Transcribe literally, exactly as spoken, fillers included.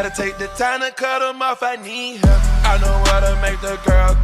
Had to take the time to cut them off, I need help. I know how to make the girl